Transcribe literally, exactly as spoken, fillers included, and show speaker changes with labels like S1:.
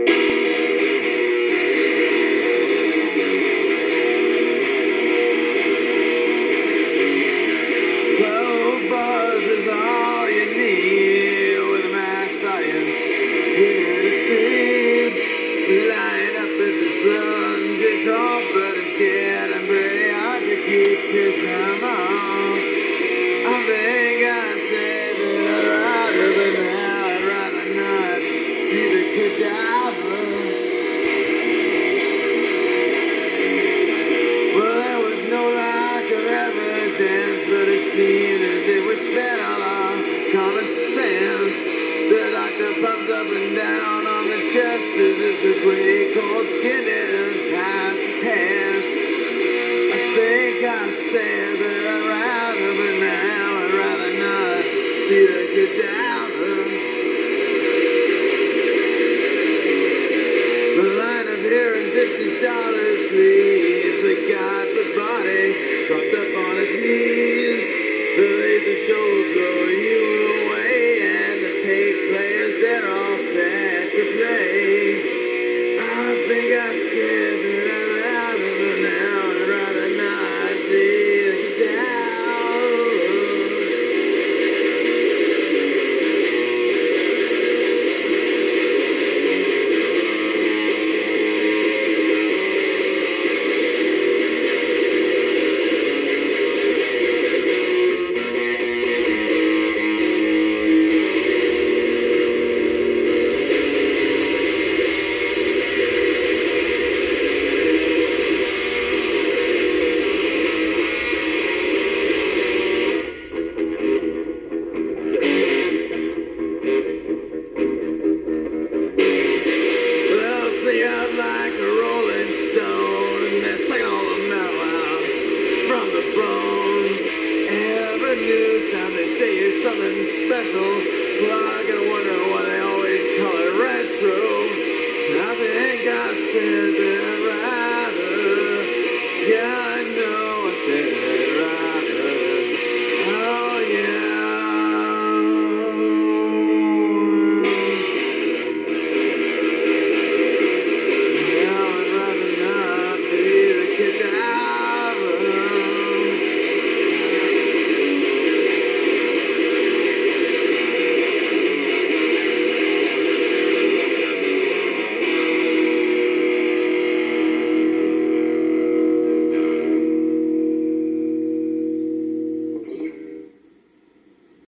S1: Twelve bars is all you need with math science here to feed. Line up at this grungy top, but it's getting pretty hard to keep your time off. I think I said that I'd rather, but now I'd rather not see the cadaver. Well, there was no lack of evidence, but it seemed as if we spent all our common sense. The doctor pumps up and down on the chest as if the gray cold skin didn't pass the test. I think I said that I'd rather, but now I'd rather not see the cadaver. The line up here and fifty dollars, please. We got the body propped up on its knees. The laser show will blow you away, and the tape players, they're all set to play. I think I said that I'd rather, but now I'd rather not see the cadaver. Out like a rolling stone, and they're sucking all the marrow out from the bone. Every new sound they say is something special.